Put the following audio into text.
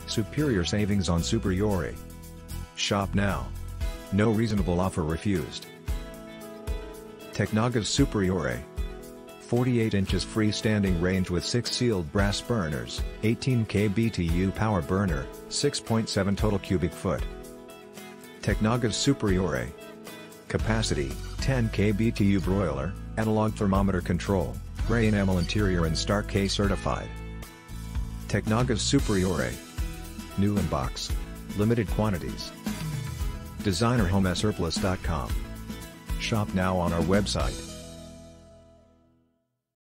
Superior savings on Superiore. Shop now. No reasonable offer refused. Tecnogas Superiore. 48 inches freestanding range with 6 sealed brass burners, 18 kBTU power burner, 6.7 total cubic foot. Tecnogas Superiore. Capacity, 10 kBTU broiler, analog thermometer control, gray enamel interior and Star-K certified. Tecnogas Superiore. New in box. Limited quantities. DesignerHomeSurplus.com. Shop now on our website.